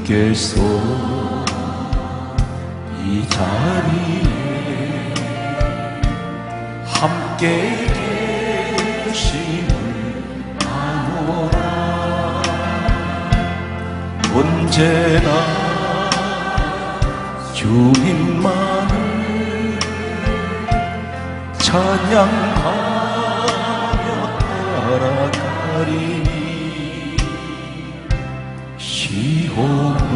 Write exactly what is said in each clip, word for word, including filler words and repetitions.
주께서 이 자리에 함께 계심을 아노라. 언제나 주님만을 찬양하며 따라가리니 시험을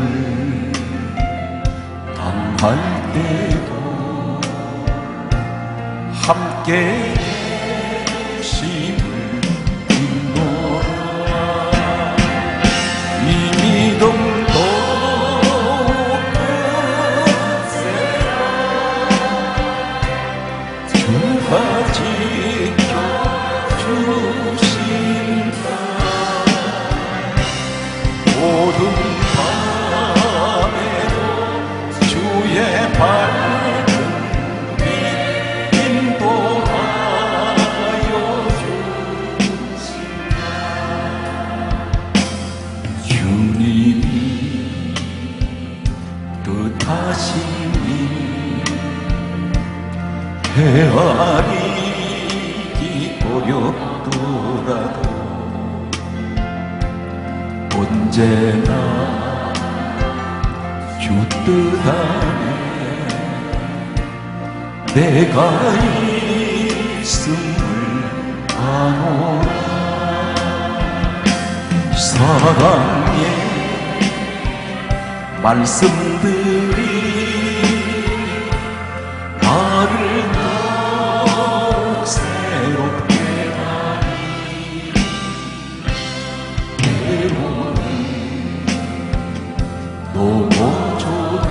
당할 때도 함께 계심을 믿노라. 이 믿음도 끝세라. 주가 지켜주신다. 모든 밤에도 주의 밝은 빛 인도하여 주신다. 주님이 뜻하시니 헤아리기 어렵더라도 언제나 주 뜻 안에 내가 있음을 아노라. 사랑의 말씀들이 나를 더욱 새롭게 하니 때로는 넘어져도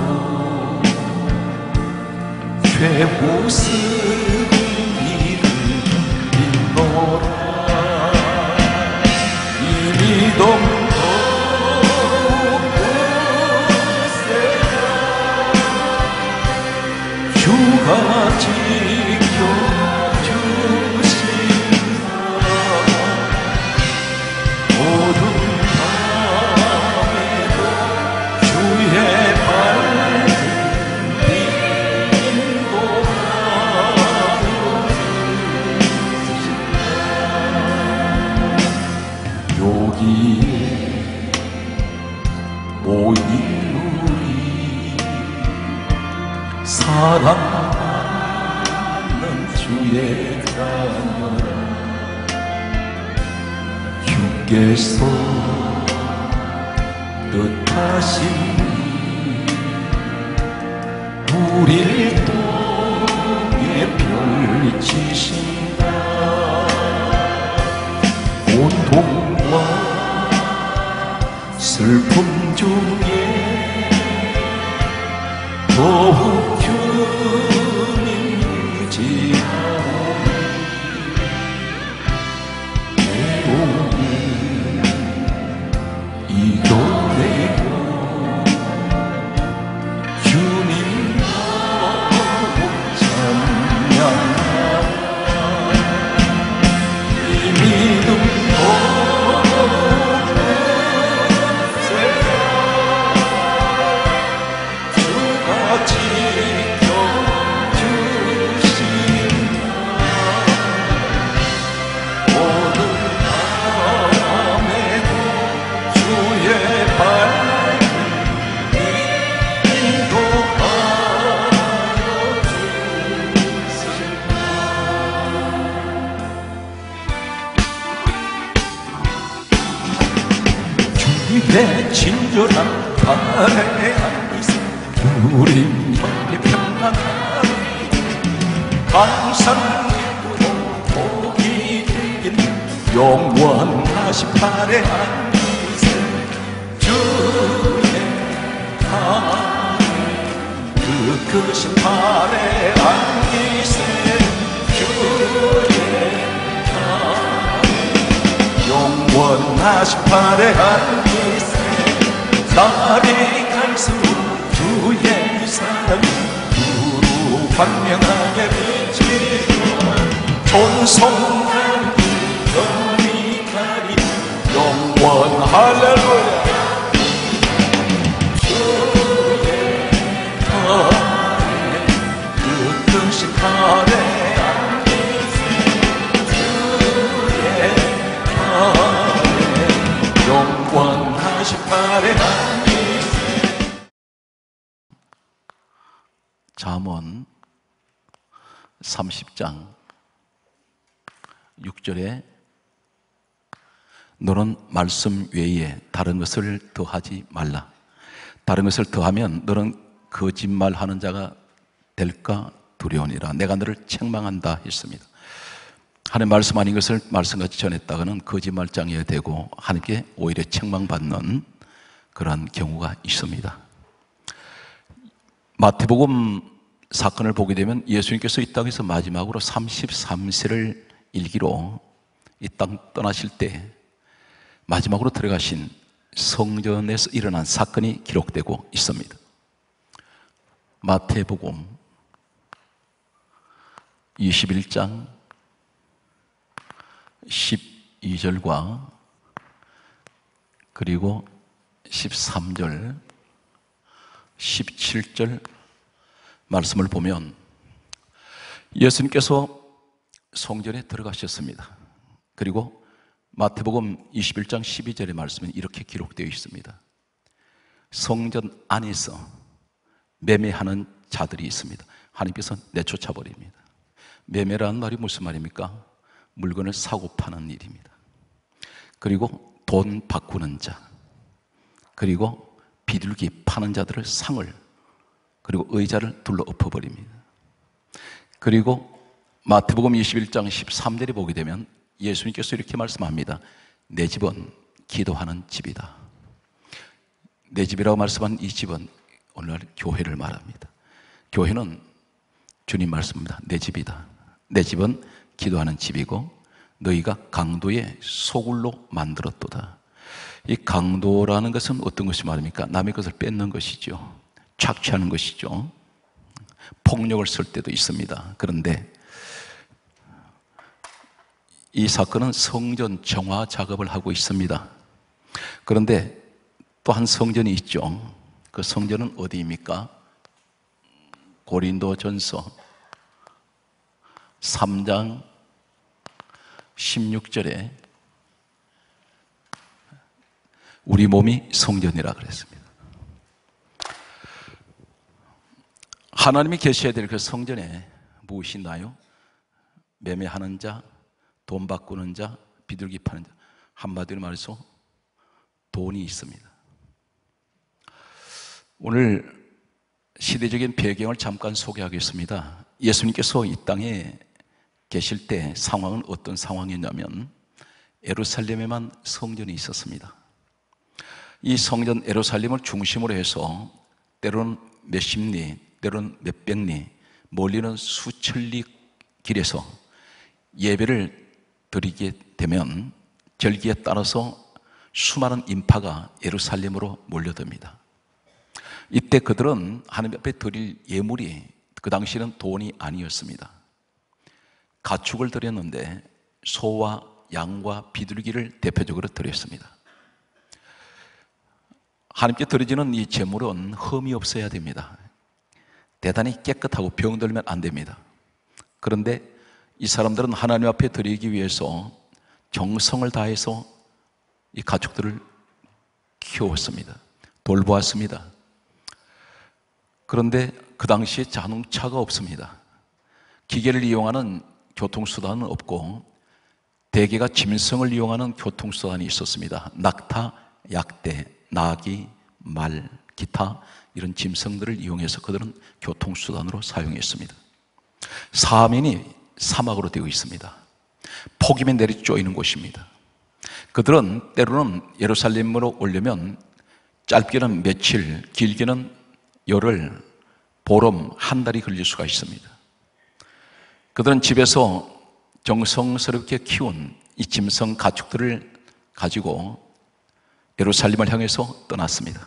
죄우스기를 믿노라. 이 믿음도 끝세라. 주가 지켜주신다. 모든 밤에도 주의 밝은 빛 인도하여 주신다. 여기에 모인 우리 사랑하는 주의 자녀라. 주께서 뜻하시니 우릴 통해 펼치신다. 고통과 슬픔 중에 더욱 주님 의지하오니 외로움을 이겨내고 주님 더욱 찬양하라. 이 믿음도 내 친절한 발에 앉아서 우리 형제 평안하리. 항상 기쁘고 복이 되긴 영원하신 발에 앉으세. 주의 하늘 그 크신 발에 앉으세. 주의 영원하신 발에 앉으세. 날이 갈수록 주의 사랑이 두루 광명하게 비치고 존성하는 영원한 할렐루야. 발에 안기세 주의 발에 영원하신 발에 안기세. 잠언 삼십 장 육 절에 너는 말씀 외에 다른 것을 더하지 말라. 다른 것을 더하면 너는 거짓말하는 자가 될까 두려우니라. 내가 너를 책망한다 했습니다. 하나님 말씀 아닌 것을 말씀같이 전했다가는 거짓말장이 되고 하나님께 오히려 책망받는 그런 경우가 있습니다. 마태복음 사건을 보게 되면 예수님께서 이 땅에서 마지막으로 삼십삼 세를 일기로 이 땅 떠나실 때 마지막으로 들어가신 성전에서 일어난 사건이 기록되고 있습니다. 마태복음 이십일 장 십이 절과 그리고 십삼 절, 십칠 절 말씀을 보면 예수님께서 성전에 들어가셨습니다. 그리고 마태복음 이십일 장 십이 절의 말씀은 이렇게 기록되어 있습니다. 성전 안에서 매매하는 자들이 있습니다. 하나님께서 내쫓아 버립니다. 매매라는 말이 무슨 말입니까? 물건을 사고 파는 일입니다. 그리고 돈 바꾸는 자, 그리고 비둘기 파는 자들을 상을, 그리고 의자를 둘러 엎어버립니다. 그리고 마태복음 이십일 장 십삼 절에 보게 되면 예수님께서 이렇게 말씀합니다. 내 집은 기도하는 집이다. 내 집이라고 말씀한 이 집은 오늘날 교회를 말합니다. 교회는 주님 말씀입니다. 내 집이다. 내 집은 기도하는 집이고 너희가 강도의 소굴로 만들었도다. 이 강도라는 것은 어떤 것이 말입니까? 남의 것을 뺏는 것이죠. 착취하는 것이죠. 폭력을 쓸 때도 있습니다. 그런데 이 사건은 성전 정화 작업을 하고 있습니다. 그런데 또 한 성전이 있죠. 그 성전은 어디입니까? 고린도전서 삼 장 십육 절에 우리 몸이 성전이라 그랬습니다. 하나님이 계셔야 될 그 성전에 무엇이 있나요? 매매하는 자, 돈 바꾸는 자, 비둘기 파는 자, 한마디로 말해서 돈이 있습니다. 오늘 시대적인 배경을 잠깐 소개하겠습니다. 예수님께서 이 땅에 계실 때 상황은 어떤 상황이었냐면 예루살렘에만 성전이 있었습니다. 이 성전 예루살렘을 중심으로 해서 때로는 몇십 리, 때로는 몇백 리, 멀리는 수천 리 길에서 예배를 드리게 되면 절기에 따라서 수많은 인파가 예루살렘으로 몰려듭니다. 이때 그들은 하나님 앞에 드릴 예물이 그 당시에는 돈이 아니었습니다. 가축을 드렸는데 소와 양과 비둘기를 대표적으로 드렸습니다. 하나님께 드려지는 이 제물은 흠이 없어야 됩니다. 대단히 깨끗하고 병들면 안 됩니다. 그런데 이 사람들은 하나님 앞에 드리기 위해서 정성을 다해서 이 가축들을 키웠습니다. 돌보았습니다. 그런데 그 당시에 자동차가 없습니다. 기계를 이용하는 교통수단은 없고 대개가 짐승을 이용하는 교통수단이 있었습니다. 낙타, 약대, 나귀, 말, 기타 이런 짐승들을 이용해서 그들은 교통수단으로 사용했습니다. 사면이 사막으로 되어 있습니다. 폭염에 내리 쪼이는 곳입니다. 그들은 때로는 예루살렘으로 오려면 짧게는 며칠, 길게는 열흘, 보름, 한 달이 걸릴 수가 있습니다. 그들은 집에서 정성스럽게 키운 이 짐승 가축들을 가지고 예루살렘을 향해서 떠났습니다.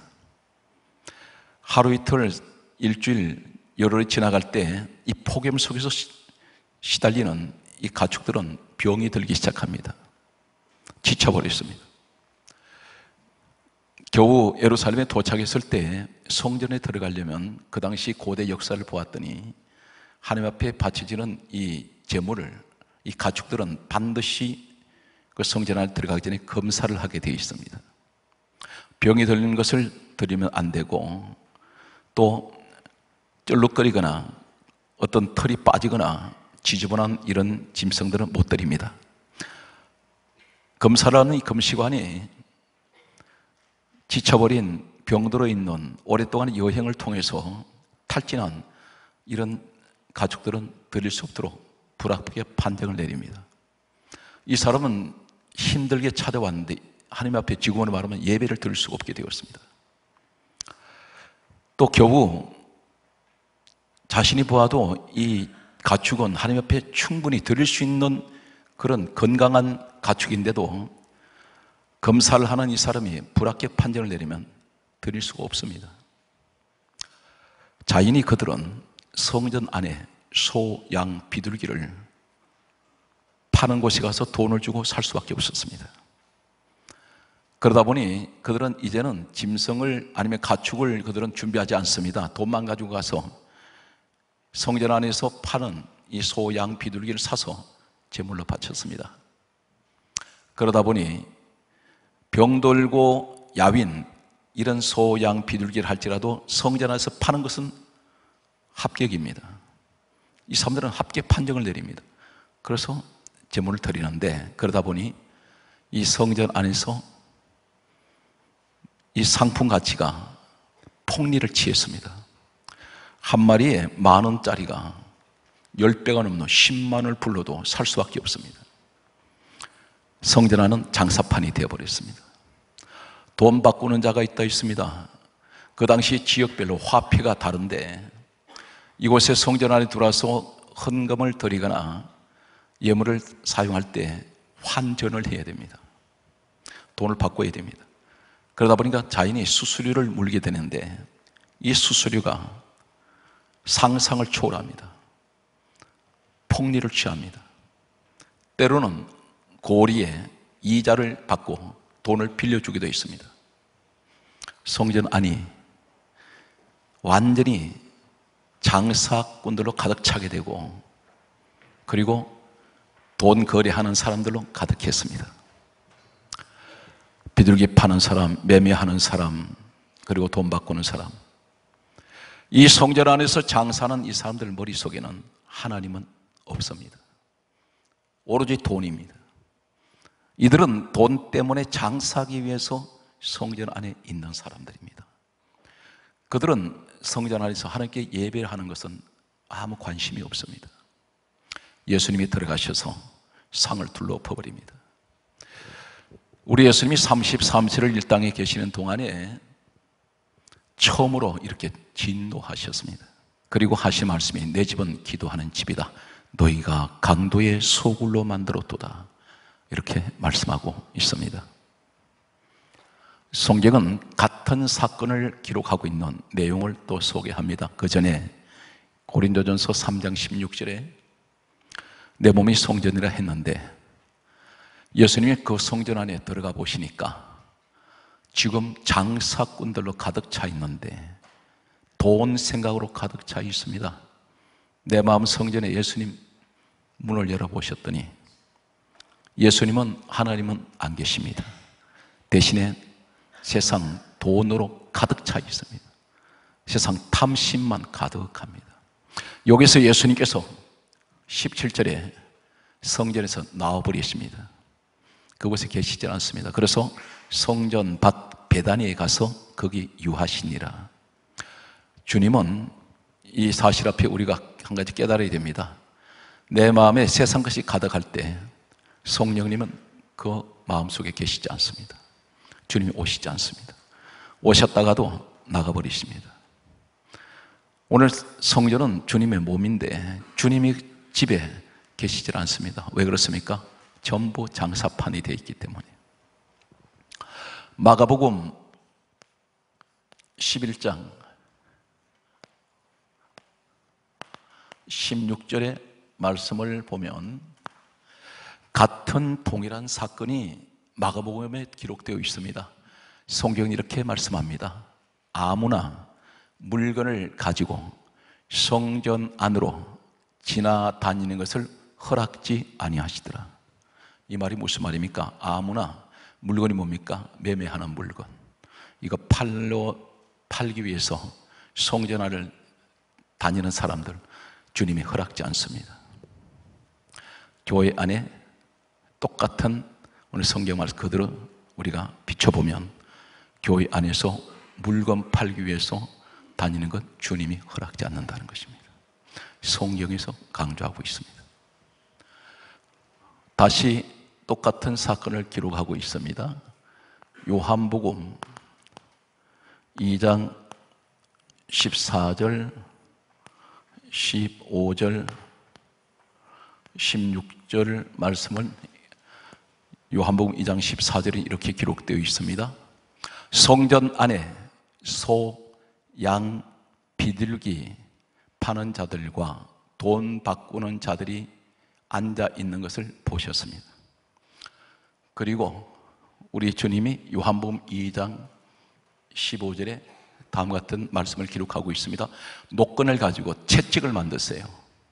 하루 이틀, 일주일, 열흘이 지나갈 때 이 폭염 속에서 시달리는 이 가축들은 병이 들기 시작합니다. 지쳐버렸습니다. 겨우 예루살렘에 도착했을 때 성전에 들어가려면 그 당시 고대 역사를 보았더니 하나님 앞에 바쳐지는 이 제물을, 이 가축들은 반드시 그 성전 안에 들어가기 전에 검사를 하게 되어 있습니다. 병이 들리는 것을 드리면 안 되고, 또 쩔룩거리거나 어떤 털이 빠지거나 지저분한 이런 짐승들은 못 드립니다. 검사를 하는 이 금시관이 지쳐버린, 병들어 있는, 오랫동안 여행을 통해서 탈진한 이런 가축들은 드릴 수 없도록 불합격의 판정을 내립니다. 이 사람은 힘들게 찾아왔는데 하나님 앞에 직원을 말하면 예배를 드릴 수가 없게 되었습니다. 또 겨우 자신이 보아도 이 가축은 하나님 앞에 충분히 드릴 수 있는 그런 건강한 가축인데도 검사를 하는 이 사람이 불합격 판정을 내리면 드릴 수가 없습니다. 자인이 그들은 성전 안에 소, 양, 비둘기를 파는 곳에 가서 돈을 주고 살 수밖에 없었습니다. 그러다 보니 그들은 이제는 짐승을 아니면 가축을 그들은 준비하지 않습니다. 돈만 가지고 가서 성전 안에서 파는 이 소, 양, 비둘기를 사서 제물로 바쳤습니다. 그러다 보니 병들고 야윈 이런 소, 양, 비둘기를 할지라도 성전 안에서 파는 것은 합격입니다. 이 사람들은 합격 판정을 내립니다. 그래서 제물을 드리는데, 그러다 보니 이 성전 안에서 이 상품 가치가 폭리를 취했습니다. 한 마리에 만 원짜리가 열 배가 넘는 십만 원을 불러도 살 수밖에 없습니다. 성전 안은 장사판이 되어버렸습니다. 돈 바꾸는 자가 있다 있습니다. 그 당시 지역별로 화폐가 다른데 이곳에 성전 안에 들어와서 헌금을 드리거나 예물을 사용할 때 환전을 해야 됩니다. 돈을 바꿔야 됩니다. 그러다 보니까 자인이 수수료를 물게 되는데 이 수수료가 상상을 초월합니다. 폭리를 취합니다. 때로는 고리에 이자를 받고 돈을 빌려주기도 했습니다. 성전 안이 완전히 장사꾼들로 가득 차게 되고, 그리고 돈 거래하는 사람들로 가득했습니다. 비둘기 파는 사람, 매매하는 사람, 그리고 돈 바꾸는 사람. 이 성전 안에서 장사하는 이 사람들 머릿속에는 하나님은 없습니다. 오로지 돈입니다. 이들은 돈 때문에 장사하기 위해서 성전 안에 있는 사람들입니다. 그들은 성전 안에서 하나님께 예배를 하는 것은 아무 관심이 없습니다. 예수님이 들어가셔서 상을 둘러 엎어버립니다. 우리 예수님이 삼십삼 세를 이 땅에 계시는 동안에 처음으로 이렇게 진노하셨습니다. 그리고 하신 말씀이 내 집은 기도하는 집이다. 너희가 강도의 소굴로 만들었도다. 이렇게 말씀하고 있습니다. 성경은 같은 사건을 기록하고 있는 내용을 또 소개합니다. 그 전에 고린도전서 삼 장 십육 절에 내 몸이 성전이라 했는데 예수님이 그 성전 안에 들어가 보시니까 지금 장사꾼들로 가득 차 있는데 돈 생각으로 가득 차 있습니다. 내 마음 성전에 예수님 문을 열어보셨더니 예수님은, 하나님은 안 계십니다. 대신에 세상 돈으로 가득 차 있습니다. 세상 탐심만 가득합니다. 여기서 예수님께서 십칠 절에 성전에서 나와버리십니다. 그곳에 계시지 않습니다. 그래서 성전 밖 베다니에 가서 거기 유하시니라. 주님은 이 사실 앞에 우리가 한 가지 깨달아야 됩니다. 내 마음에 세상 것이 가득할 때 성령님은 그 마음속에 계시지 않습니다. 주님이 오시지 않습니다. 오셨다가도 나가버리십니다. 오늘 성전은 주님의 몸인데 주님이 집에 계시지 않습니다. 왜 그렇습니까? 전부 장사판이 되어 있기 때문에. 마가복음 십일 장 십육 절의 말씀을 보면 같은 동일한 사건이 마가복음에 기록되어 있습니다. 성경이 이렇게 말씀합니다. 아무나 물건을 가지고 성전 안으로 지나다니는 것을 허락지 아니하시더라. 이 말이 무슨 말입니까? 아무나 물건이 뭡니까? 매매하는 물건, 이거 팔로 팔기 위해서 성전 안을 다니는 사람들 주님이 허락지 않습니다. 교회 안에 똑같은 오늘 성경 말씀 그대로 우리가 비춰보면 교회 안에서 물건 팔기 위해서 다니는 것 주님이 허락지 않는다는 것입니다. 성경에서 강조하고 있습니다. 다시 똑같은 사건을 기록하고 있습니다. 요한복음 이 장 십사 절, 십오 절, 십육 절 말씀을 요한복음 이 장 십사 절에 이렇게 기록되어 있습니다. 성전 안에 소, 양, 비둘기 파는 자들과 돈 바꾸는 자들이 앉아 있는 것을 보셨습니다. 그리고 우리 주님이 요한복음 이 장 십오 절에 다음과 같은 말씀을 기록하고 있습니다. 노끈을 가지고 채찍을 만드세요.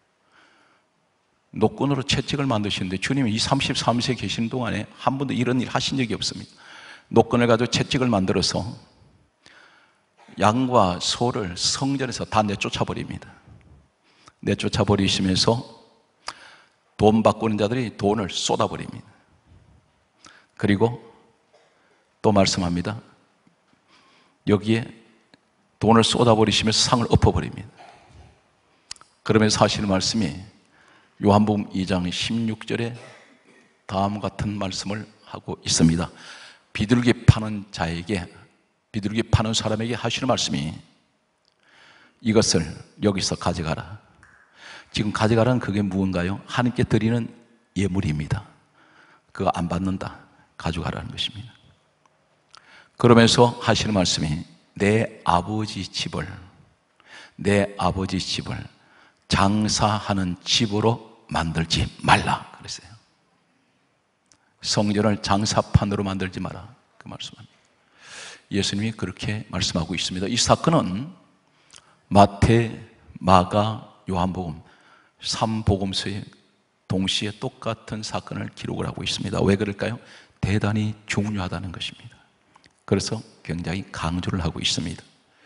노끈으로 채찍을 만드시는데 주님이 이 삼십삼 세 계신 동안에 한 번도 이런 일 하신 적이 없습니다. 노끈을 가지고 채찍을 만들어서 양과 소를 성전에서 다 내쫓아 버립니다. 내쫓아 버리시면서 돈 바꾸는 자들이 돈을 쏟아 버립니다. 그리고 또 말씀합니다. 여기에 돈을 쏟아 버리시면서 상을 엎어 버립니다. 그러면서 하시는 말씀이 요한복음 이 장 십육 절에 다음과 같은 말씀을 하고 있습니다. 비둘기 파는 자에게, 비둘기 파는 사람에게 하시는 말씀이 이것을 여기서 가져가라. 지금 가져가라는 그게 무언가요? 하나님께 드리는 예물입니다. 그거 안 받는다. 가져가라는 것입니다. 그러면서 하시는 말씀이 내 아버지 집을, 내 아버지 집을 장사하는 집으로 만들지 말라 그랬어요. 성전을 장사판으로 만들지 마라, 그 말씀입니다. 예수님이 그렇게 말씀하고 있습니다. 이 사건은 마태, 마가, 요한복음 삼 복음서에 동시에 똑같은 사건을 기록을 하고 있습니다. 왜 그럴까요? 대단히 중요하다는 것입니다. 그래서 굉장히 강조를 하고 있습니다.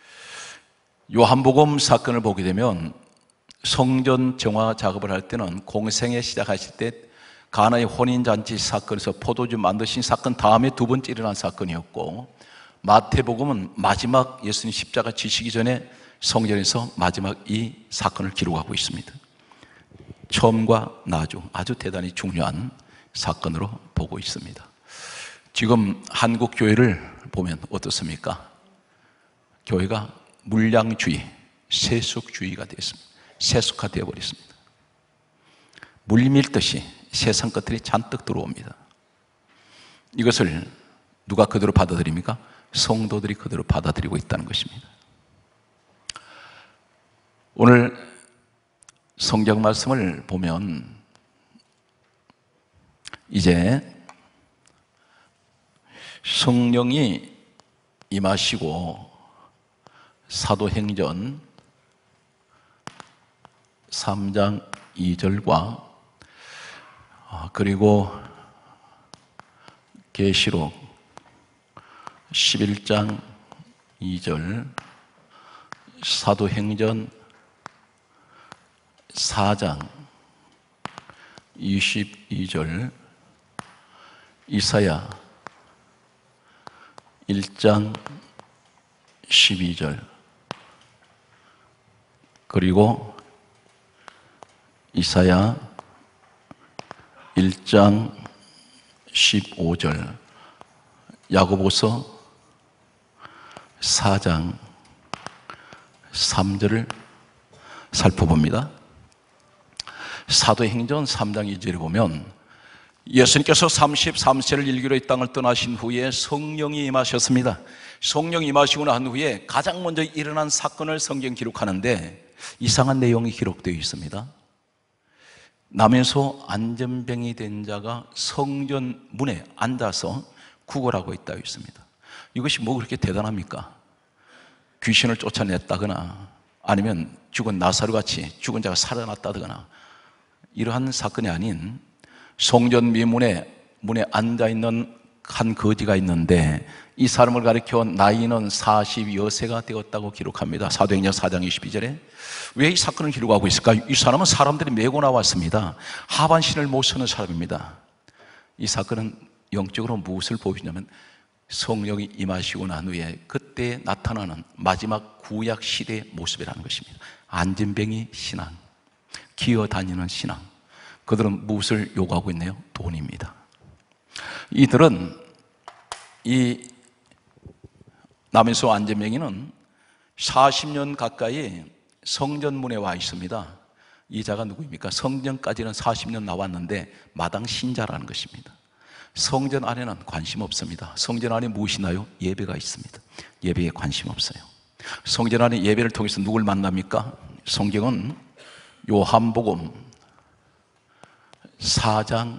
요한복음 사건을 보게 되면 성전 정화 작업을 할 때는 공생애 시작하실 때 가나의 혼인잔치 사건에서 포도주 만드신 사건 다음에 두 번째 일어난 사건이었고, 마태복음은 마지막 예수님 십자가 지시기 전에 성전에서 마지막 이 사건을 기록하고 있습니다. 처음과 나중 아주 대단히 중요한 사건으로 보고 있습니다. 지금 한국 교회를 보면 어떻습니까? 교회가 물량주의, 세속주의가 되었습니다. 세속화 되어 버렸습니다. 물 밀듯이 세상 것들이 잔뜩 들어옵니다. 이것을 누가 그대로 받아들입니까? 성도들이 그대로 받아들이고 있다는 것입니다. 오늘 성경 말씀을 보면 이제 성령이 임하시고 사도행전 삼 장 이 절과 그리고 계시록 십일 장 이 절, 사도행전 사 장 이십이 절, 이사야 일 장 십이 절, 그리고 이사야 일 장 십오 절, 야고보서 사 장 삼 절을 살펴봅니다. 사도행전 삼 장 이 절에 보면 예수님께서 삼십삼 세를 일기로 이 땅을 떠나신 후에 성령이 임하셨습니다. 성령이 임하시고 난 후에 가장 먼저 일어난 사건을 성경 기록하는데 이상한 내용이 기록되어 있습니다. 남에서 안전병이 된 자가 성전 문에 앉아서 구걸하고 있다고 있습니다. 이것이 뭐 그렇게 대단합니까? 귀신을 쫓아냈다거나 아니면 죽은 나사로같이 죽은 자가 살아났다거나 이러한 사건이 아닌 성전 미문에 문에 앉아있는 한 거지가 있는데 이 사람을 가리켜 나이는 사십여 세가 되었다고 기록합니다. 사도행전 사 장 이십이 절에. 왜 이 사건을 기록하고 있을까요? 이 사람은 사람들이 메고 나왔습니다. 하반신을 못 쓰는 사람입니다. 이 사건은 영적으로 무엇을 보여주냐면 성령이 임하시고 난 후에 그때 나타나는 마지막 구약 시대의 모습이라는 것입니다. 안진뱅이 신앙, 기어다니는 신앙. 그들은 무엇을 요구하고 있네요? 돈입니다. 이들은 이 남인수 안진뱅이는 사십 년 가까이 성전문에 와 있습니다. 이 자가 누구입니까? 성전까지는 사십 년 나왔는데 마당 신자라는 것입니다. 성전 안에는 관심 없습니다. 성전 안에 무엇이나요? 예배가 있습니다. 예배에 관심 없어요. 성전 안에 예배를 통해서 누굴 만납니까? 성경은 요한복음 사 장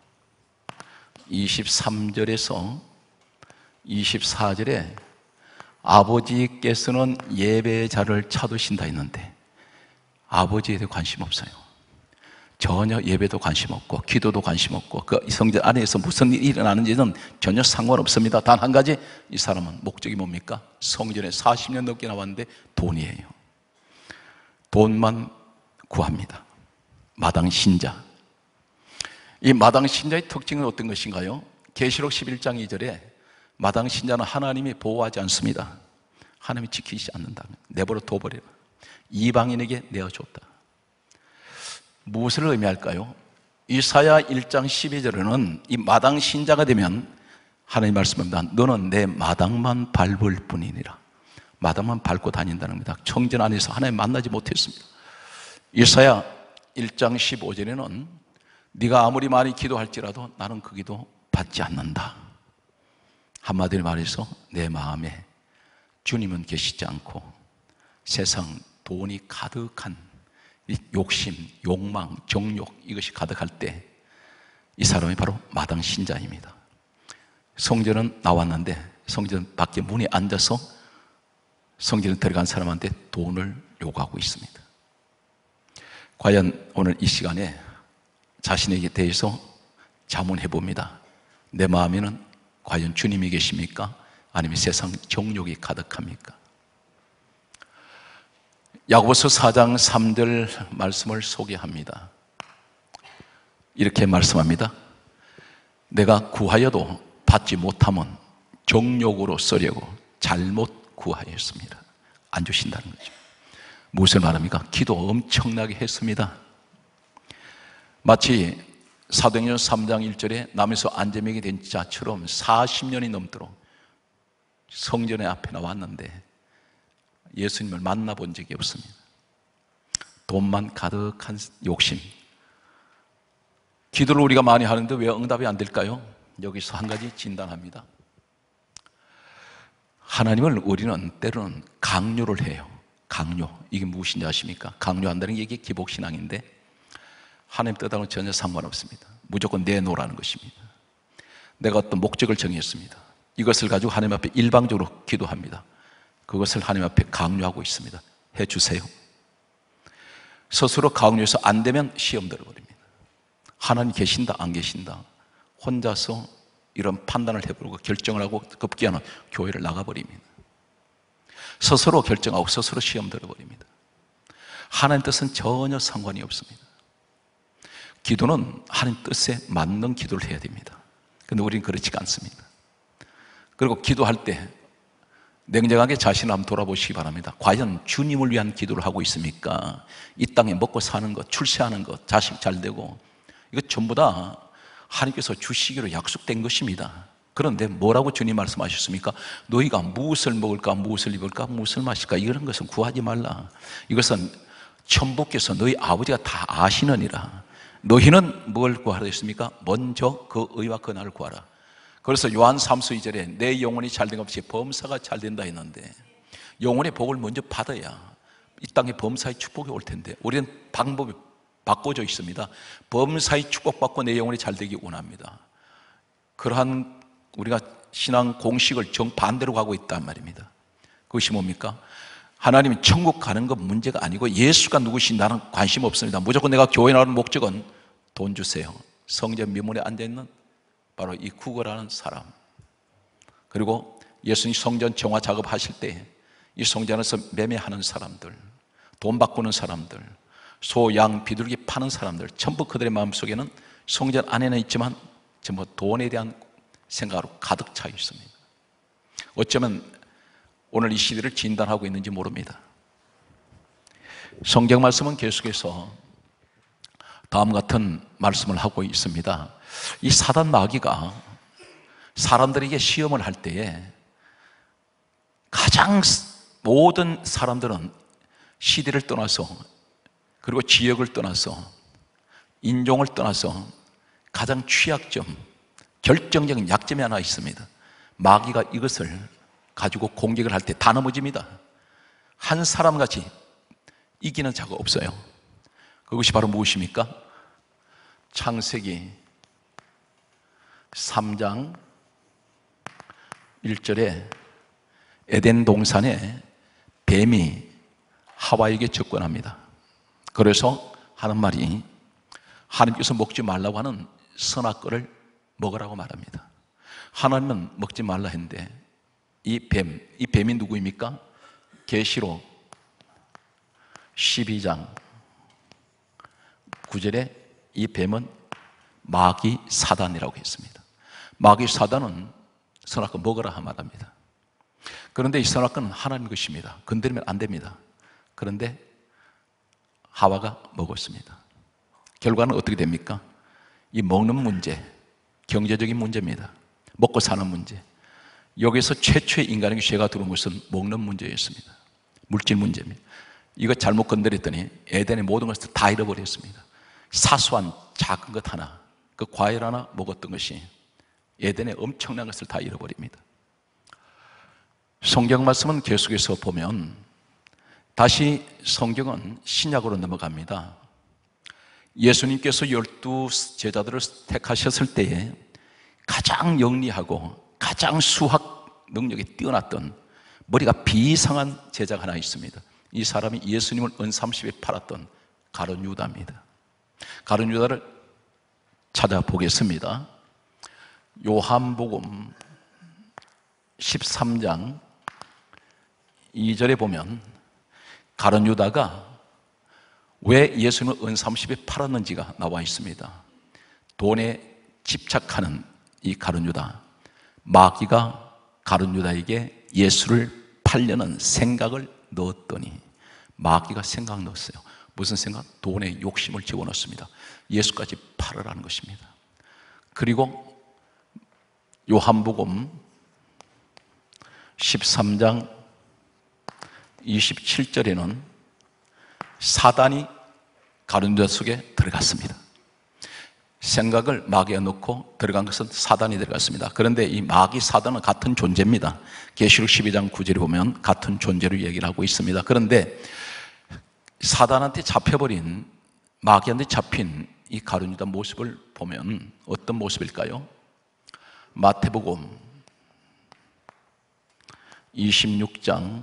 이십삼 절에서 이십사 절에 아버지께서는 예배자를 찾으신다 했는데 아버지에 대해 관심 없어요. 전혀 예배도 관심 없고 기도도 관심 없고 그 성전 안에서 무슨 일이 일어나는지는 전혀 상관없습니다. 단 한 가지, 이 사람은 목적이 뭡니까? 성전에 사십 년 넘게 나왔는데 돈이에요. 돈만 구합니다. 마당 신자. 이 마당 신자의 특징은 어떤 것인가요? 계시록 십일 장 이 절에 마당 신자는 하나님이 보호하지 않습니다. 하나님이 지키지 않는다. 내버려 둬버려라. 이방인에게 내어줬다. 무엇을 의미할까요? 이사야 일 장 십이 절에는 이 마당 신자가 되면 하나님 말씀합니다. 너는 내 마당만 밟을 뿐이니라. 마당만 밟고 다닌다는 겁니다. 청전 안에서 하나님 만나지 못했습니다. 이사야 일 장 십오 절에는 네가 아무리 많이 기도할지라도 나는 그 기도 받지 않는다. 한마디로 말해서 내 마음에 주님은 계시지 않고 세상 돈이 가득한 이 욕심, 욕망, 정욕 이것이 가득할 때 이 사람이 바로 마당 신자입니다. 성전은 나왔는데 성전 밖에 문에 앉아서 성전에 들어간 사람한테 돈을 요구하고 있습니다. 과연 오늘 이 시간에 자신에게 대해서 자문해 봅니다. 내 마음에는 과연 주님이 계십니까? 아니면 세상 정욕이 가득합니까? 야고보서 사 장 삼 절 말씀을 소개합니다. 이렇게 말씀합니다. 내가 구하여도 받지 못하면 정욕으로 쓰려고 잘못 구하였습니다. 안 주신다는 거죠. 무엇을 말합니까? 기도 엄청나게 했습니다. 마치 사도행전 삼 장 일 절에 남에서 안진뱅이 된 자처럼 사십 년이 넘도록 성전의 앞에 나왔는데 예수님을 만나본 적이 없습니다. 돈만 가득한 욕심. 기도를 우리가 많이 하는데 왜 응답이 안 될까요? 여기서 한 가지 진단합니다. 하나님을 우리는 때로는 강요를 해요. 강요. 이게 무엇인지 아십니까? 강요한다는 게 이게 기복신앙인데 하나님 뜻하고는 전혀 상관없습니다. 무조건 내놓으라는 것입니다. 내가 어떤 목적을 정했습니다. 이것을 가지고 하나님 앞에 일방적으로 기도합니다. 그것을 하나님 앞에 강요하고 있습니다. 해주세요. 스스로 강요해서 안 되면 시험 들어버립니다. 하나님 계신다 안 계신다 혼자서 이런 판단을 해버리고 결정을 하고 급기야는 교회를 나가버립니다. 스스로 결정하고 스스로 시험 들어버립니다. 하나님 뜻은 전혀 상관이 없습니다. 기도는 하나님 뜻에 맞는 기도를 해야 됩니다. 그런데 우리는 그렇지가 않습니다. 그리고 기도할 때 냉정하게 자신을 한번 돌아보시기 바랍니다. 과연 주님을 위한 기도를 하고 있습니까? 이 땅에 먹고 사는 것, 출세하는 것, 자식 잘 되고 이거 전부 다 하나님께서 주시기로 약속된 것입니다. 그런데 뭐라고 주님 말씀하셨습니까? 너희가 무엇을 먹을까, 무엇을 입을까, 무엇을 마실까 이런 것은 구하지 말라. 이것은 천부께서 너희 아버지가 다 아시느니라. 너희는 뭘 구하라 했습니까? 먼저 그 의와 그 나를 구하라. 그래서 요한 삼 서 이 절에 내 영혼이 잘된 것 없이 범사가 잘된다 했는데 영혼의 복을 먼저 받아야 이 땅에 범사의 축복이 올 텐데 우리는 방법이 바꿔져 있습니다. 범사의 축복받고 내 영혼이 잘되기 원합니다. 그러한 우리가 신앙 공식을 정반대로 가고 있단 말입니다. 그것이 뭡니까? 하나님이 천국 가는 건 문제가 아니고 예수가 누구신 나는 관심 없습니다. 무조건 내가 교회 나오는 목적은 돈 주세요. 성전 미문에 앉아있는 바로 이 구걸하는 사람, 그리고 예수님 성전 정화 작업하실 때 이 성전에서 매매하는 사람들, 돈 바꾸는 사람들, 소, 양, 비둘기 파는 사람들, 전부 그들의 마음속에는 성전 안에는 있지만 전부 돈에 대한 생각으로 가득 차 있습니다. 어쩌면 오늘 이 시대를 진단하고 있는지 모릅니다. 성경 말씀은 계속해서 다음 같은 말씀을 하고 있습니다. 이 사단 마귀가 사람들에게 시험을 할 때에 가장 모든 사람들은 시대를 떠나서 그리고 지역을 떠나서 인종을 떠나서 가장 취약점, 결정적인 약점이 하나 있습니다. 마귀가 이것을 가지고 공격을 할 때 다 넘어집니다. 한 사람같이 이기는 자가 없어요. 그것이 바로 무엇입니까? 창세기 삼 장 일 절에 에덴 동산에 뱀이 하와에게 접근합니다. 그래서 하는 말이 하나님께서 먹지 말라고 하는 선악과를 먹으라고 말합니다. 하나님은 먹지 말라 했는데 이 뱀, 이 뱀이 누구입니까? 계시록 십이 장 구 절에 이 뱀은 마귀 사단이라고 했습니다. 마귀 사단은 선악과 먹으라 말합니다. 그런데 이 선악과는 하나님 것입니다. 건드리면 안 됩니다. 그런데 하와가 먹었습니다. 결과는 어떻게 됩니까? 이 먹는 문제, 경제적인 문제입니다. 먹고 사는 문제. 여기서 최초의 인간에게 죄가 들어온 것은 먹는 문제였습니다. 물질 문제입니다. 이거 잘못 건드렸더니 에덴의 모든 것을 다 잃어버렸습니다. 사소한 작은 것 하나, 그 과일 하나 먹었던 것이 에덴의 엄청난 것을 다 잃어버립니다. 성경 말씀은 계속해서 보면 다시 성경은 신약으로 넘어갑니다. 예수님께서 열두 제자들을 택하셨을 때에 가장 영리하고 가장 수학 능력이 뛰어났던 머리가 비상한 제자가 하나 있습니다. 이 사람이 예수님을 은삼십에 팔았던 가룟 유다입니다. 가룟 유다를 찾아보겠습니다. 요한복음 십삼 장 이 절에 보면 가룟 유다가 왜 예수님을 은삼십에 팔았는지가 나와 있습니다. 돈에 집착하는 이 가룟 유다, 마귀가 가룟 유다에게 예수를 팔려는 생각을 넣었더니 마귀가 생각 넣었어요. 무슨 생각? 돈에 욕심을 집어넣습니다. 예수까지 팔으라는 것입니다. 그리고 요한복음 십삼 장 이십칠 절에는 사단이 가룟 유다 속에 들어갔습니다. 생각을 마귀가 넣고 들어간 것은 사단이 들어갔습니다. 그런데 이 마귀 사단은 같은 존재입니다. 계시록 십이 장 구 절에 보면 같은 존재로 얘기를 하고 있습니다. 그런데 사단한테 잡혀버린, 마귀한테 잡힌 이 가룟 유다 모습을 보면 어떤 모습일까요? 마태복음 이십육 장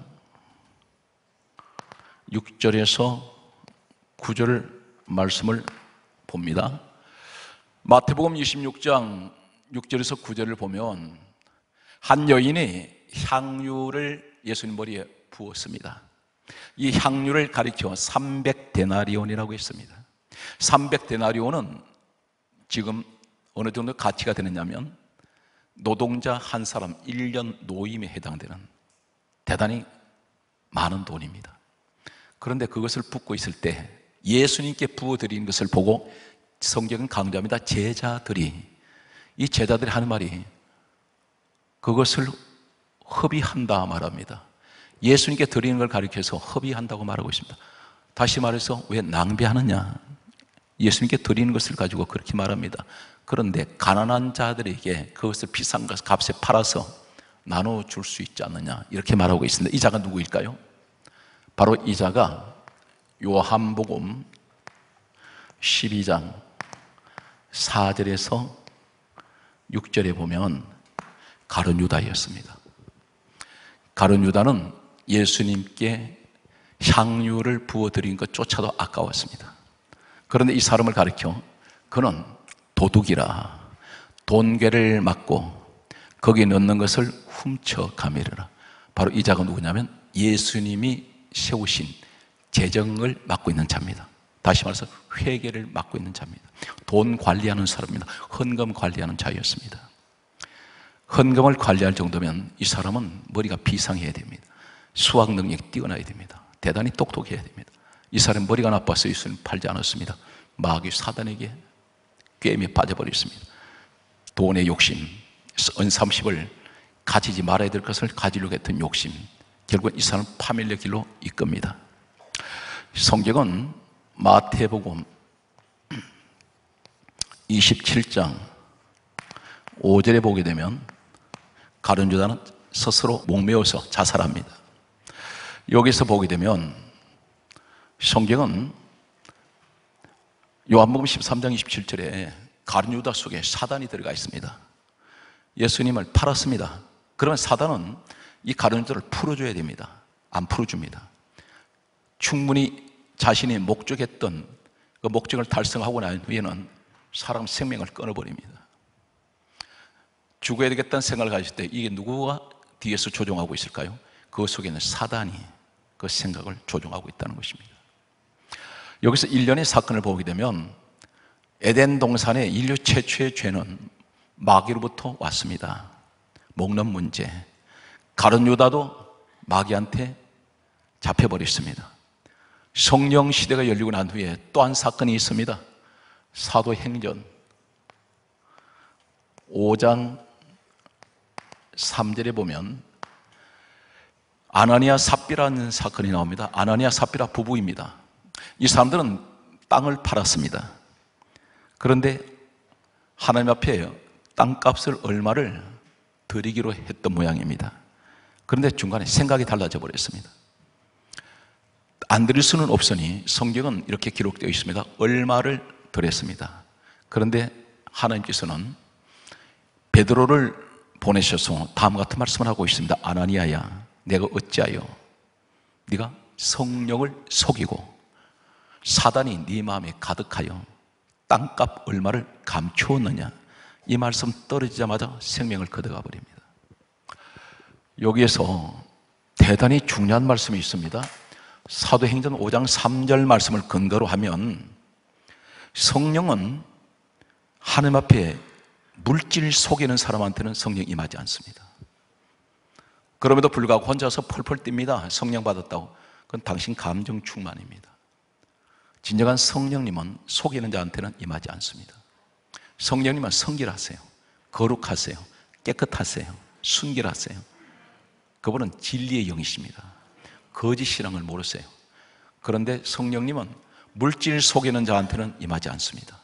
육 절에서 구 절 말씀을 봅니다. 마태복음 이십육 장 육 절에서 구 절을 보면 한 여인이 향유를 예수님 머리에 부었습니다. 이 향유를 가리켜 삼백 데나리온이라고 했습니다. 삼백 데나리온은 지금 어느 정도 가치가 되느냐면 노동자 한 사람 일 년 노임에 해당되는 대단히 많은 돈입니다. 그런데 그것을 붓고 있을 때 예수님께 부어드리는 것을 보고 성경은 강조합니다. 제자들이, 이 제자들이 하는 말이 그것을 허비한다 말합니다. 예수님께 드리는 걸 가리켜서 허비한다고 말하고 있습니다. 다시 말해서 왜 낭비하느냐? 예수님께 드리는 것을 가지고 그렇게 말합니다. 그런데 가난한 자들에게 그것을 비싼 값에 팔아서 나눠줄 수 있지 않느냐, 이렇게 말하고 있습니다. 이 자가 누구일까요? 바로 이 자가 요한복음 십이 장 사 절에서 육 절에 보면 가룟 유다였습니다. 가룟 유다는 예수님께 향유를 부어드린 것조차도 아까웠습니다. 그런데 이 사람을 가리켜 그는 도둑이라, 돈괴를 맞고 거기에 넣는 것을 훔쳐가미르라. 바로 이 자가 누구냐면 예수님이 세우신 재정을 맡고 있는 자입니다. 다시 말해서 회계를 맡고 있는 자입니다. 돈 관리하는 사람입니다. 헌금 관리하는 자였습니다. 헌금을 관리할 정도면 이 사람은 머리가 비상해야 됩니다. 수학 능력이 뛰어나야 됩니다. 대단히 똑똑해야 됩니다. 이 사람 머리가 나빠서 예수님 팔지 않았습니다. 마귀 사단에게 꿰매 빠져버렸습니다. 돈의 욕심, 은삼십을 가지지 말아야 될 것을 가지려고 했던 욕심, 결국 이 사람 파멸의 길로 이끕니다. 성경은 마태복음 이십칠 장 오 절에 보게 되면 가룟 유다는 스스로 목매어서 자살합니다. 여기서 보게 되면 성경은 요한복음 십삼 장 이십칠 절에 가룟 유다 속에 사단이 들어가 있습니다. 예수님을 팔았습니다. 그러면 사단은 이 가룟 유다를 풀어줘야 됩니다. 안 풀어줍니다. 충분히 자신이 목적했던 그 목적을 달성하고 난 후에는 사람 생명을 끊어버립니다. 죽어야 되겠다는 생각을 가질 때 이게 누구가 뒤에서 조종하고 있을까요? 그 속에는 사단이 그 생각을 조종하고 있다는 것입니다. 여기서 일련의 사건을 보게 되면 에덴 동산의 인류 최초의 죄는 마귀로부터 왔습니다. 먹는 문제, 가룟 유다도 마귀한테 잡혀버렸습니다. 성령 시대가 열리고 난 후에 또 한 사건이 있습니다. 사도행전 오 장 삼 절에 보면 아나니아 삽비라는 사건이 나옵니다. 아나니아 삽비라 부부입니다. 이 사람들은 땅을 팔았습니다. 그런데 하나님 앞에 땅값을 얼마를 드리기로 했던 모양입니다. 그런데 중간에 생각이 달라져 버렸습니다. 안 드릴 수는 없으니 성경은 이렇게 기록되어 있습니다. 얼마를 드렸습니다. 그런데 하나님께서는 베드로를 보내셔서 다음과 같은 말씀을 하고 있습니다. 아나니아야, 내가 어찌하여 네가 성령을 속이고 사단이 네 마음에 가득하여 땅값 얼마를 감추었느냐. 이 말씀 떨어지자마자 생명을 걷어가 버립니다. 여기에서 대단히 중요한 말씀이 있습니다. 사도행전 오 장 삼 절 말씀을 근거로 하면 성령은 하나님 앞에 물질 속이는 사람한테는 성령 임하지 않습니다. 그럼에도 불구하고 혼자서 펄펄 뜁니다. 성령 받았다고. 그건 당신 감정 충만입니다. 진정한 성령님은 속이는 자한테는 임하지 않습니다. 성령님은 성결하세요, 거룩하세요, 깨끗하세요, 순결하세요. 그분은 진리의 영이십니다. 거짓이랑을 모르세요. 그런데 성령님은 물질 속이는 자한테는 임하지 않습니다.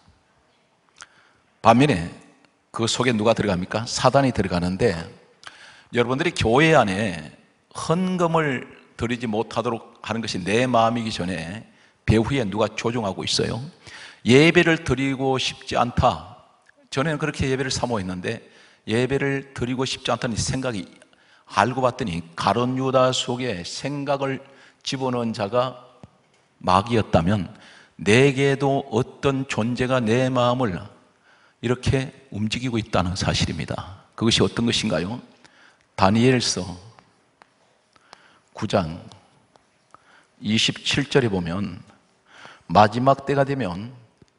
반면에 그 속에 누가 들어갑니까? 사단이 들어가는데, 여러분들이 교회 안에 헌금을 드리지 못하도록 하는 것이 내 마음이기 전에 배후에 누가 조종하고 있어요. 예배를 드리고 싶지 않다. 전에는 그렇게 예배를 사모했는데 예배를 드리고 싶지 않다는 생각이, 알고 봤더니 가룟 유다 속에 생각을 집어넣은 자가 마귀였다면 내게도 어떤 존재가 내 마음을 이렇게 움직이고 있다는 사실입니다. 그것이 어떤 것인가요? 다니엘서 구 장 이십칠 절에 보면 마지막 때가 되면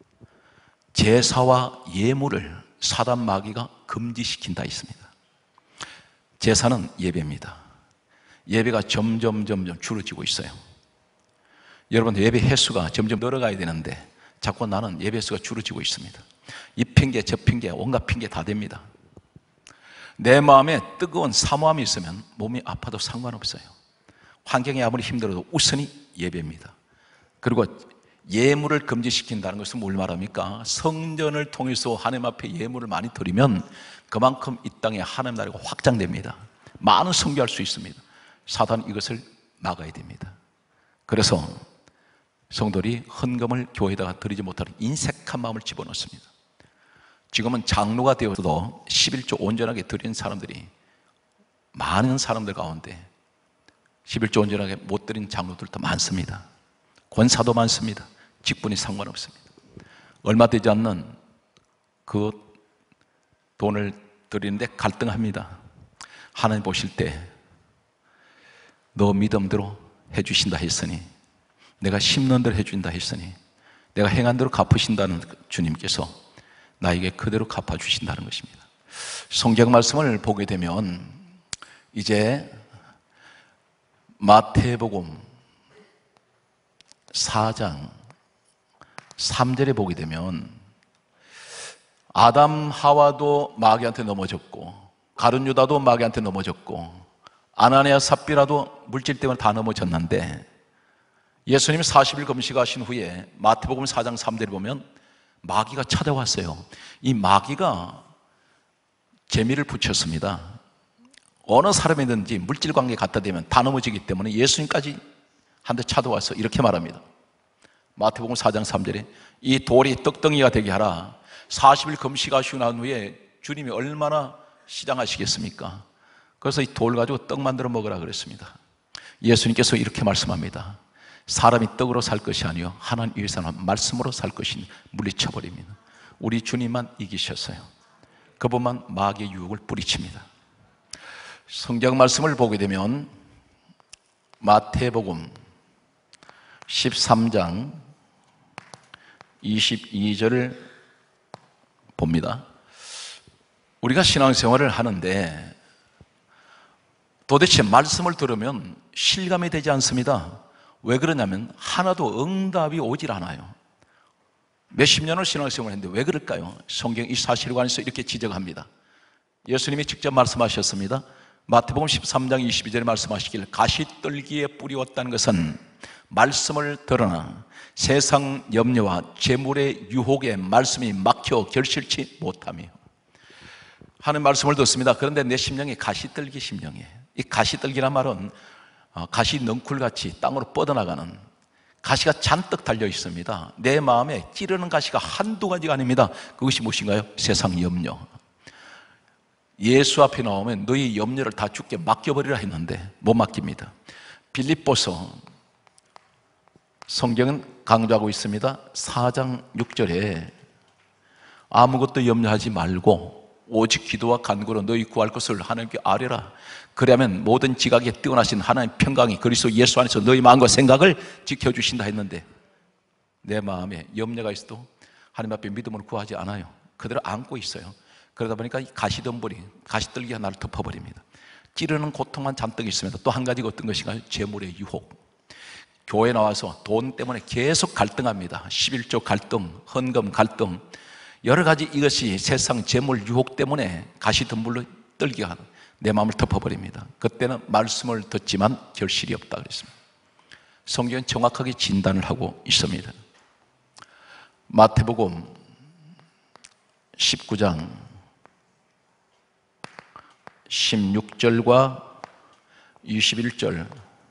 제사와 예물을 사단 마귀가 금지시킨다 있습니다. 제사는 예배입니다. 예배가 점점 점점 줄어지고 있어요. 여러분, 예배 횟수가 점점 늘어가야 되는데 자꾸 나는 예배 횟수가 줄어지고 있습니다. 이 핑계 저 핑계 온갖 핑계 다 됩니다. 내 마음에 뜨거운 사모함이 있으면 몸이 아파도 상관없어요. 환경이 아무리 힘들어도 우선이 예배입니다. 그리고 예물을 금지시킨다는 것은 뭘 말합니까? 성전을 통해서 하나님 앞에 예물을 많이 드리면 그만큼 이 땅에 하나님 나라가 확장됩니다. 많은 선교할 수 있습니다. 사단은 이것을 막아야 됩니다. 그래서 성도들이 헌금을 교회에다가 드리지 못하는 인색한 마음을 집어넣습니다. 지금은 장로가 되어서도 십일조 온전하게 드리는 사람들이 많은 사람들 가운데 십일조 온전하게 못 드린 장로들도 많습니다. 권사도 많습니다. 직분이 상관없습니다. 얼마 되지 않는 그 돈을 드리는데 갈등합니다. 하나님 보실 때 너 믿음대로 해주신다 했으니, 내가 심는 대로 해준다 했으니, 내가 행한 대로 갚으신다는 주님께서 나에게 그대로 갚아주신다는 것입니다. 성경 말씀을 보게 되면 이제 마태복음 사 장 삼 절에 보게 되면 아담 하와도 마귀한테 넘어졌고, 가룟 유다도 마귀한테 넘어졌고, 아나니아 삽비라도 물질 때문에 다 넘어졌는데, 예수님이 사십 일 금식하신 후에 마태복음 사 장 삼 절에 보면 마귀가 찾아왔어요. 이 마귀가 재미를 붙였습니다. 어느 사람이든지 물질 관계 갖다 대면 다 넘어지기 때문에 예수님까지 한 대 찾아와서 이렇게 말합니다. 마태복음 사 장 삼 절에 이 돌이 떡덩이가 되게 하라. 사십 일 금식하시고 난 후에 주님이 얼마나 시장하시겠습니까? 그래서 이 돌 가지고 떡 만들어 먹으라 그랬습니다. 예수님께서 이렇게 말씀합니다. 사람이 떡으로 살 것이 아니요 하나님 위해서는 말씀으로 살 것이니 물리쳐버립니다. 우리 주님만 이기셨어요. 그분만 마귀의 유혹을 뿌리칩니다. 성경 말씀을 보게 되면 마태복음 십삼 장 이십이 절을 봅니다. 우리가 신앙생활을 하는데 도대체 말씀을 들으면 실감이 되지 않습니다. 왜 그러냐면 하나도 응답이 오질 않아요. 몇십 년을 신앙생활을 했는데 왜 그럴까요? 성경 이 사실에 관해서 이렇게 지적합니다. 예수님이 직접 말씀하셨습니다. 마태복음 십삼 장 이십이 절에 말씀하시길 가시떨기에 뿌리웠다는 것은 말씀을 들으나 세상 염려와 재물의 유혹에 말씀이 막혀 결실치 못하며, 하는 말씀을 듣습니다. 그런데 내 심령이 가시떨기 심령이에요. 이 가시떨기란 말은 가시 넝쿨같이 땅으로 뻗어나가는 가시가 잔뜩 달려 있습니다. 내 마음에 찌르는 가시가 한두 가지가 아닙니다. 그것이 무엇인가요? 세상 염려. 예수 앞에 나오면 너희 염려를 다 주께 맡겨버리라 했는데 못 맡깁니다. 빌립보서 성경은 강조하고 있습니다. 사 장 육 절에 아무것도 염려하지 말고 오직 기도와 간구로 너희 구할 것을 하나님께 아뢰라. 그러면 모든 지각에 뛰어나신 하나님 평강이 그리스도 예수 안에서 너희 마음과 생각을 지켜주신다 했는데 내 마음에 염려가 있어도 하나님 앞에 믿음으로 구하지 않아요. 그대로 안고 있어요. 그러다 보니까 이 가시덤불이, 가시떨기가 나를 덮어버립니다. 찌르는 고통만 잔뜩 있습니다. 또 한 가지가 어떤 것인가요? 재물의 유혹. 교회 나와서 돈 때문에 계속 갈등합니다. 십일조 갈등, 헌금 갈등, 여러 가지 이것이 세상 재물 유혹 때문에 가시덤불로 떨게 하는 내 마음을 덮어버립니다. 그때는 말씀을 듣지만 결실이 없다 그랬습니다. 성경은 정확하게 진단을 하고 있습니다. 마태복음 십구 장 십육 절과 이십일 절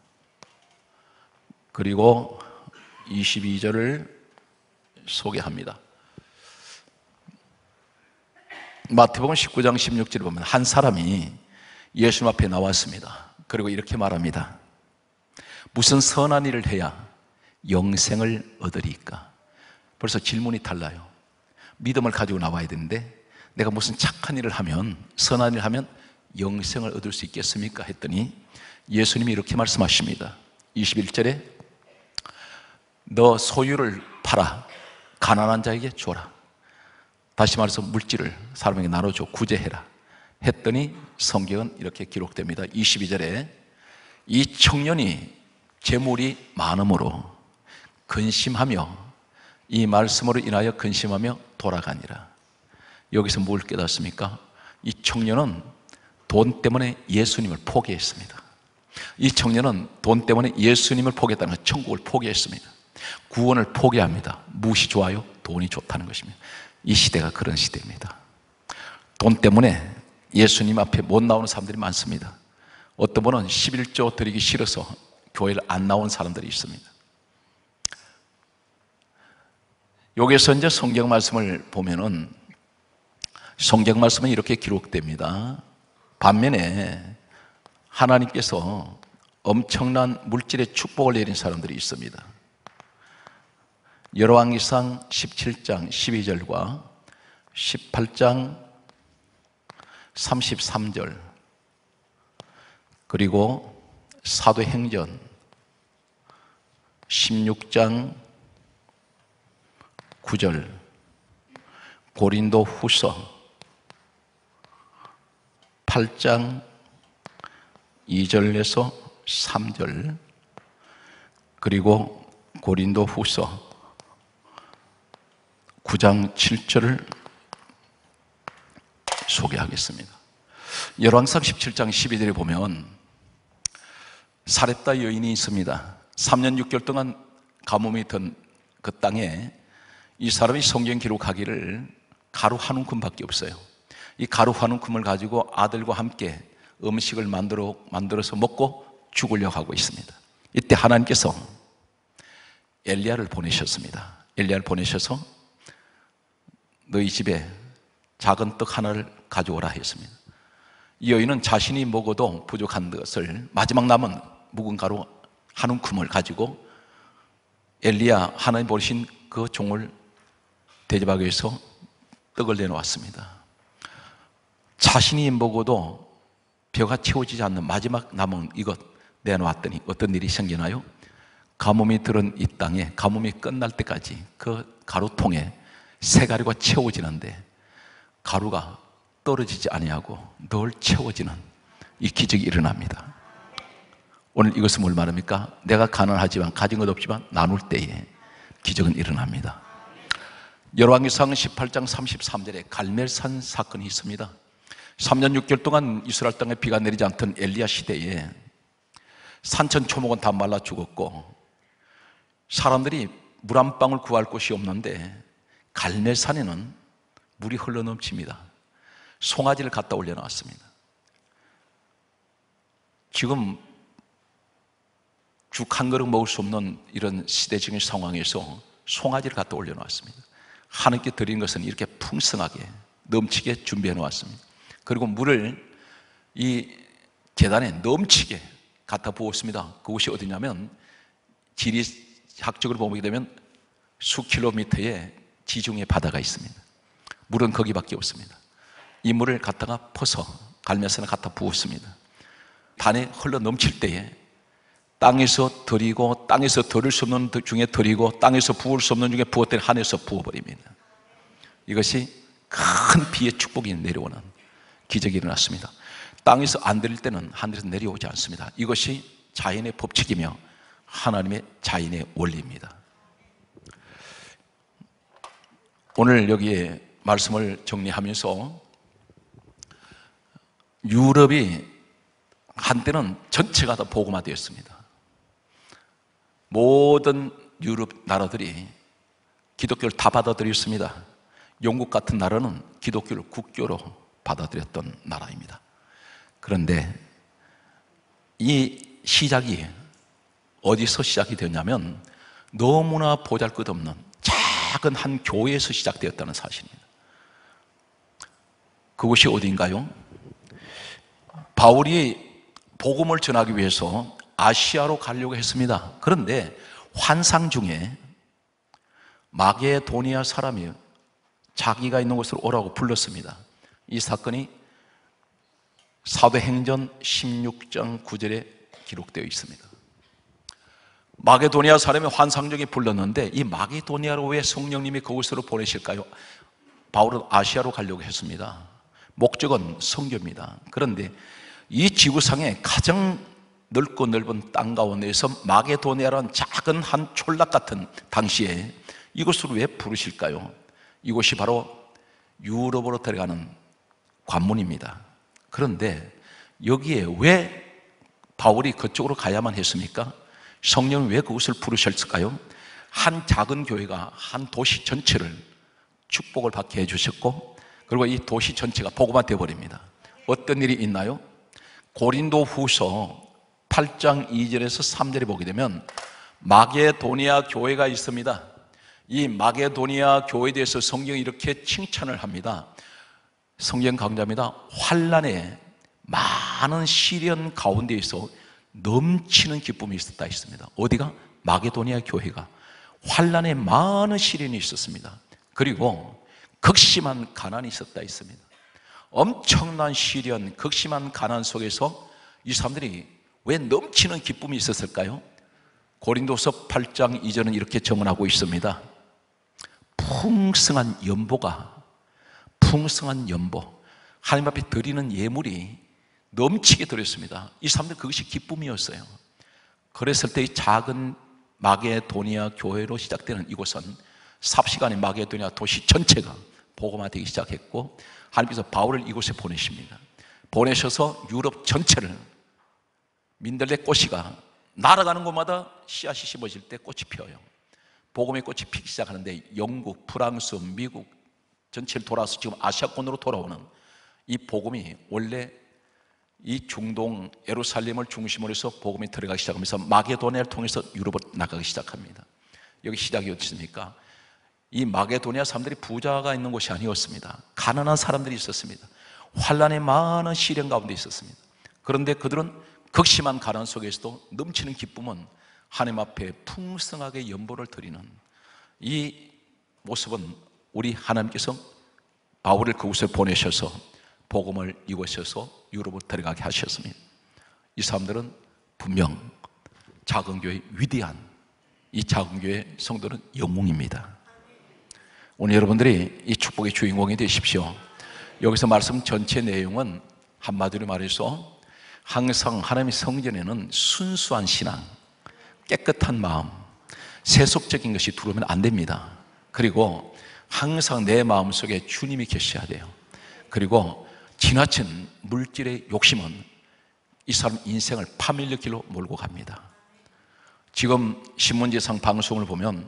그리고 이십이 절을 소개합니다. 마태복음 십구 장 십육 절을 보면 한 사람이 예수님 앞에 나왔습니다. 그리고 이렇게 말합니다. 무슨 선한 일을 해야 영생을 얻으리까? 벌써 질문이 달라요. 믿음을 가지고 나와야 되는데 내가 무슨 착한 일을 하면, 선한 일을 하면 영생을 얻을 수 있겠습니까? 했더니 예수님이 이렇게 말씀하십니다. 이십일 절에 너 소유를 팔아 가난한 자에게 줘라. 다시 말해서 물질을 사람에게 나눠줘, 구제해라 했더니 성경은 이렇게 기록됩니다. 이십이 절에 이 청년이 재물이 많음으로 근심하며 이 말씀으로 인하여 근심하며 돌아가니라. 여기서 뭘 깨닫습니까? 이 청년은 돈 때문에 예수님을 포기했습니다. 이 청년은 돈 때문에 예수님을 포기했다는 것, 천국을 포기했습니다. 구원을 포기합니다. 무엇이 좋아요? 돈이 좋다는 것입니다. 이 시대가 그런 시대입니다. 돈 때문에 예수님 앞에 못 나오는 사람들이 많습니다. 어떤 분은 십일조 드리기 싫어서 교회를 안 나온 사람들이 있습니다. 여기서 이제 성경 말씀을 보면은 성경 말씀은 이렇게 기록됩니다. 반면에 하나님께서 엄청난 물질의 축복을 내린 사람들이 있습니다. 열왕기상 십칠 장 십이 절과 십팔 장 삼십삼 절, 그리고 사도행전 십육 장 구 절, 고린도 후서 팔 장 이 절에서 삼 절, 그리고 고린도 후서 구 장 칠 절을 소개하겠습니다. 열왕기상 십칠 장 십이 절에 보면 사렙다 여인이 있습니다. 삼 년 육 개월 동안 가뭄이 든 그 땅에 이 사람이 성경 기록하기를 가루 한 움큼밖에 없어요. 이 가루 한 움큼을 가지고 아들과 함께 음식을 만들어, 만들어서 먹고 죽으려고 하고 있습니다. 이때 하나님께서 엘리야를 보내셨습니다. 엘리야를 보내셔서 너희 집에 작은 떡 하나를 가져오라 했습니다. 이 여인은 자신이 먹어도 부족한 것을 마지막 남은 묵은 가루 한 움큼을 가지고 엘리야 하나님 보내신 그 종을 대접하기 위해서 떡을 내놓았습니다. 자신이 먹어도 벼가 채워지지 않는 마지막 남은 이것 내놓았더니 어떤 일이 생기나요? 가뭄이 들은 이 땅에 가뭄이 끝날 때까지 그 가루통에 새 가루가 채워지는데 가루가 떨어지지 아니하고 늘 채워지는 이 기적이 일어납니다. 오늘 이것은 뭘 말합니까? 내가 가난하지만 가진 것 없지만 나눌 때에 기적은 일어납니다. 열왕기상 십팔 장 삼십삼 절에 갈멜산 사건이 있습니다. 삼 년 육 개월 동안 이스라엘 땅에 비가 내리지 않던 엘리야 시대에 산천 초목은 다 말라 죽었고 사람들이 물 한 방울 구할 곳이 없는데 갈멜산에는 물이 흘러넘칩니다. 송아지를 갖다 올려놨습니다. 지금 죽 한 그릇 먹을 수 없는 이런 시대적인 상황에서 송아지를 갖다 올려놨습니다. 하나님께 드린 것은 이렇게 풍성하게 넘치게 준비해 놓았습니다. 그리고 물을 이 계단에 넘치게 갖다 부었습니다. 그곳이 어디냐면 지리학적으로 보게 되면 수 킬로미터의 지중해 바다가 있습니다. 물은 거기밖에 없습니다. 이 물을 갖다가 퍼서 갈멜산에 갖다 부었습니다. 단에 흘러 넘칠 때에 땅에서 들이고 땅에서 들을 수 없는 중에 들이고 땅에서 부을 수 없는 중에 부었더니 하늘에서 부어버립니다. 이것이 큰 비의 축복이 내려오는 기적이 일어났습니다. 땅에서 안 들릴 때는 하늘에서 내려오지 않습니다. 이것이 자연의 법칙이며 하나님의 자연의 원리입니다. 오늘 여기에 말씀을 정리하면서 유럽이 한때는 전체가 다 복음화되었습니다. 모든 유럽 나라들이 기독교를 다 받아들였습니다. 영국 같은 나라는 기독교를 국교로 받아들였던 나라입니다. 그런데 이 시작이 어디서 시작이 되었냐면 너무나 보잘것없는 작은 한 교회에서 시작되었다는 사실입니다. 그곳이 어디인가요? 바울이 복음을 전하기 위해서 아시아로 가려고 했습니다. 그런데 환상 중에 마게도니아 사람이 자기가 있는 곳으로 오라고 불렀습니다. 이 사건이 사도행전 십육 장 구 절에 기록되어 있습니다. 마게도니아 사람이 환상적에 불렀는데 이 마게도니아로 왜 성령님이 그곳으로 보내실까요? 바울은 아시아로 가려고 했습니다. 목적은 선교입니다. 그런데 이 지구상에 가장 넓고 넓은 땅 가운데에서 마게도니아라는 작은 한 촌락 같은 당시에 이곳으로 왜 부르실까요? 이곳이 바로 유럽으로 들어가는 관문입니다. 그런데 여기에 왜 바울이 그쪽으로 가야만 했습니까? 성령이 왜 그곳을 부르셨을까요? 한 작은 교회가 한 도시 전체를 축복을 받게 해주셨고 그리고 이 도시 전체가 복음화 되어버립니다. 어떤 일이 있나요? 고린도 후서 팔 장 이 절에서 삼 절에 보게 되면 마게도니아 교회가 있습니다. 이 마게도니아 교회에 대해서 성경이 이렇게 칭찬을 합니다. 성경 강조합니다. 환난에 많은 시련 가운데에서 넘치는 기쁨이 있었다 했습니다. 어디가? 마게도니아 교회가 환난에 많은 시련이 있었습니다. 그리고 극심한 가난이 있었다 했습니다. 엄청난 시련, 극심한 가난 속에서 이 사람들이 왜 넘치는 기쁨이 있었을까요? 고린도서 팔 장 이 절은 이렇게 정언하고 있습니다. 풍성한 연보가, 풍성한 연보, 하나님 앞에 드리는 예물이 넘치게 들었습니다. 이 사람들 그것이 기쁨이었어요. 그랬을 때 이 작은 마게도니아 교회로 시작되는 이곳은 삽시간에 마게도니아 도시 전체가 복음화되기 시작했고, 하나님께서 바울을 이곳에 보내십니다. 보내셔서 유럽 전체를 민들레 꽃이가 날아가는 곳마다 씨앗이 심어질 때 꽃이 피어요. 복음의 꽃이 피기 시작하는데 영국, 프랑스, 미국 전체를 돌아서 지금 아시아권으로 돌아오는 이 복음이 원래 이 중동 예루살렘을 중심으로 해서 복음이 들어가기 시작하면서 마게도니아를 통해서 유럽으로 나가기 시작합니다. 여기 시작이 어떻습니까? 이 마게도니아 사람들이 부자가 있는 곳이 아니었습니다. 가난한 사람들이 있었습니다. 환난의 많은 시련 가운데 있었습니다. 그런데 그들은 극심한 가난 속에서도 넘치는 기쁨은 하나님 앞에 풍성하게 연보를 드리는 이 모습은 우리 하나님께서 바울을 그곳에 보내셔서 복음을 이곳에서 유럽으로 들어가게 하셨습니다. 이 사람들은 분명 작은 교회 위대한 이 작은 교회 성도는 영웅입니다. 오늘 여러분들이 이 축복의 주인공이 되십시오. 여기서 말씀 전체 내용은 한마디로 말해서 항상 하나님의 성전에는 순수한 신앙, 깨끗한 마음, 세속적인 것이 들어오면 안 됩니다. 그리고 항상 내 마음속에 주님이 계셔야 돼요. 그리고 지나친 물질의 욕심은 이 사람 인생을 파멸의 길로 몰고 갑니다. 지금 신문지상 방송을 보면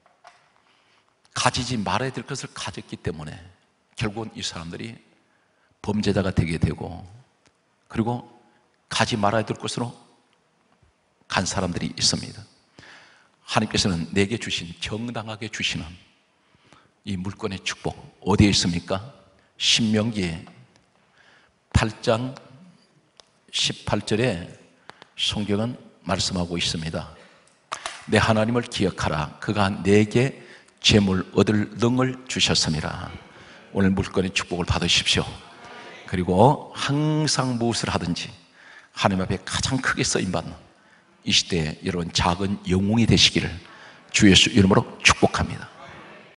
가지지 말아야 될 것을 가졌기 때문에 결국은 이 사람들이 범죄자가 되게 되고, 그리고 가지 말아야 될 것으로 간 사람들이 있습니다. 하나님께서는 내게 주신, 정당하게 주시는 이 물권의 축복 어디에 있습니까? 신명기에 팔 장 십팔 절에 성경은 말씀하고 있습니다. 내 하나님을 기억하라. 그가 내게 재물 얻을 능을 주셨습니다. 오늘 물권의 축복을 받으십시오. 그리고 항상 무엇을 하든지 하나님 앞에 가장 크게 쓰임받는 이 시대에 여러분 작은 영웅이 되시기를 주 예수 이름으로 축복합니다.